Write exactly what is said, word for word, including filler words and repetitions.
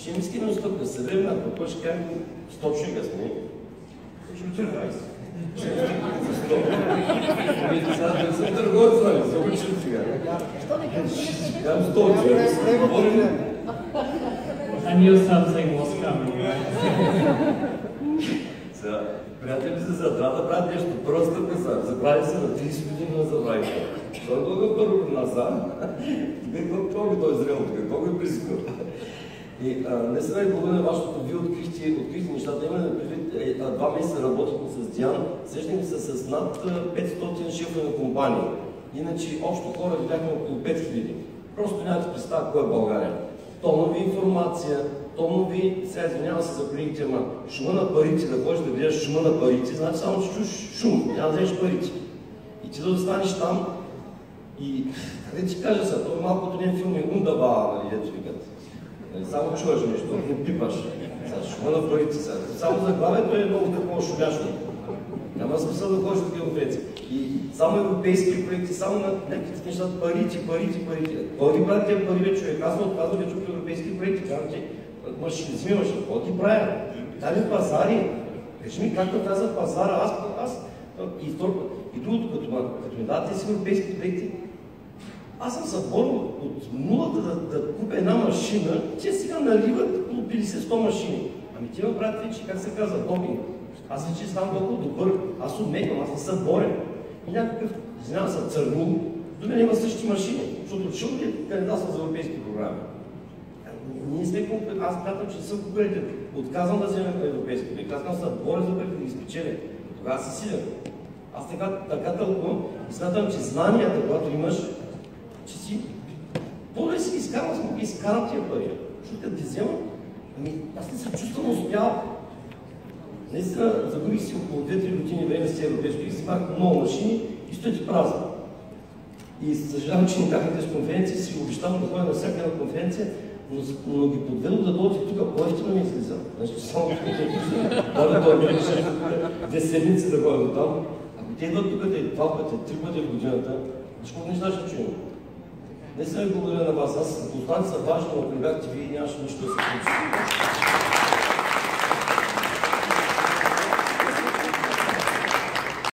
Ще им искаме стъпка. Съвременна пък ще кажем сто човека сме. Ще учим двайсет. Сега да съм търговец, нали? Се учим сега. Казвам сто човека. I knew something was coming. Сега, приятели се за трябва да правят нещо. Първа стъпка са. Забрави се на трийсет години на забрави. Той го първо при нас, а? Колко той е зрел тук, колко е близко. И не се да благодаря вашето, вие открихте, открихте нещата. Имаме предвид, е, два месеца работихме с Диан, срещнахме се с над петстотин шефове на компании. Иначе общо хора видяхме около пет хиляди. Просто нямате представа кой е България. Тонови информация, тонови, сега извинявам се за колегите, ама шума на парите, да ходиш да гледаш шума на парите, значи само че чуш шум, няма да вземеш парите. И ти да останеш там и, къде ти кажа сега, това малко от един филм е Ундава, нали, дето викат. Само чуваш нещо, не пипаш. Шума на парите сега. Само заглавието е много такова шумящо. Няма смисъл да ходиш такива конференции. И само европейски проекти, само на някакви неща, парите, парите, парите. Кой ги правят тия пари, бе, човек? Аз ме отказвам вече от европейски проекти. Казвам ти, машини, взими машини, какво ти правя? Дали пазари? Кажи ми как да вляза в пазара, аз, аз. И, второ, и другото, като, като ми дадат тези европейски проекти, аз съм съборил от нулата да, да купя една машина, те сега наливат около петдесет сто машини. Ами те ме правят вече, как се казва, допинг. Аз вече ставам толкова добър, аз умеквам, аз не съм борен. И някакъв, извинявам се, църнул, до мен има същи машини, защото чул ли кандидатства за европейски програми. Ние сме конкурентни, аз смятам, че съм конкурентен. Отказвам да вземем европейски проект, аз съм борен за проект да ги спечеля. Тогава си силен. Аз така, така тълкувам и смятам, че знанията, когато имаш, че си по-добре си ги изкарвам, аз мога ги изкарам тия пари. Защото като ги вземам, ами аз не се чувствам успял. Наистина загубих си около две-три години време с европейски и си имах много машини и стоите празни. И съжалявам, че не бяха тези конференции, си обещавам да ходя на всяка една конференция, но, но ги подведох да дойдете тук, по-ефтино ми излиза. Значи само тук да дойдем две седмици да ходя до там. Ако те идват тук два пъти, три пъти в годината, защото неща ще чуем. Наистина ви благодаря на вас. Аз, останите са важни, но ако не бяхте вие, нямаше нищо да се случи.